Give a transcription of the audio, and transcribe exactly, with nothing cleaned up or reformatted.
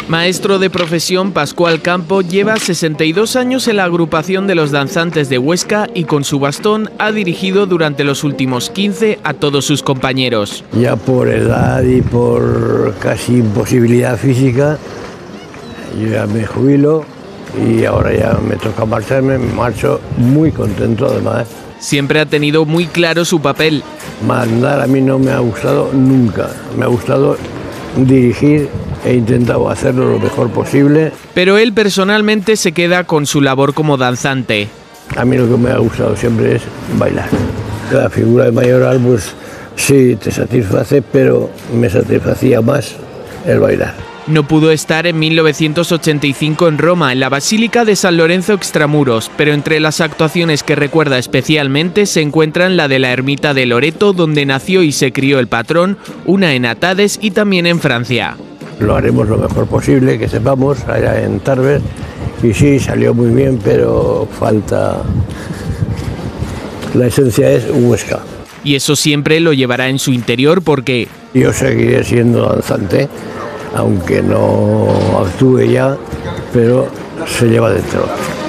Maestro de profesión, Pascual Campo lleva sesenta y dos años en la agrupación de los danzantes de Huesca y con su bastón ha dirigido durante los últimos quince a todos sus compañeros. Ya por edad y por casi imposibilidad física, yo ya me jubilo y ahora ya me toca marcharme, me marcho muy contento además. Siempre ha tenido muy claro su papel. Mandar a mí no me ha gustado nunca, me ha gustado dirigir. He intentado hacerlo lo mejor posible. Pero él personalmente se queda con su labor como danzante. A mí lo que me ha gustado siempre es bailar. La figura de mayoral, pues sí, te satisface, pero me satisfacía más el bailar. No pudo estar en mil novecientos ochenta y cinco en Roma, en la Basílica de San Lorenzo Extramuros, pero entre las actuaciones que recuerda especialmente se encuentran la de la ermita de Loreto, donde nació y se crió el patrón, una en Atades y también en Francia. Lo haremos lo mejor posible, que sepamos, allá en Tarbes. Y sí, salió muy bien, pero falta... La esencia es Huesca. Y eso siempre lo llevará en su interior porque... Yo seguiré siendo danzante, aunque no actúe ya, pero se lleva dentro.